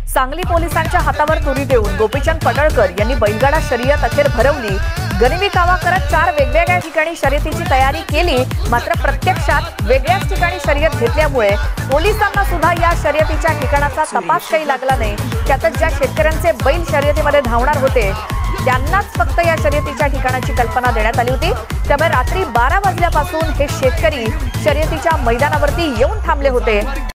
सांगली पोलिसांच्या हातावर तुरी देऊन गोपीचंद पडळकर यांनी बैलगाडा शर्यत अखेर भरवली। गनिमी कावा करत 4 वेगवेगळ्या ठिकाणी शर्यतीची तयारी केली, मात्र प्रत्यक्षात वेगळ्याच ठिकाणी शर्यत घेतल्यामुळे पोलिसांना सुद्धा या शर्यतीच्या ठिकाणाचा तपास काही लागला नाही। त्यातच ज्या शेतकऱ्यांचे बैल शर्यतीमध्ये धावणार होते त्यांनाच फक्त या शर्यतीच्या ठिकाणाची कल्पना देण्यात आली होती। त्यामुळे रात्री 12 वाजल्यापासून हे शेतकरी शर्यतीच्या मैदानावरती येऊन थांबले होते।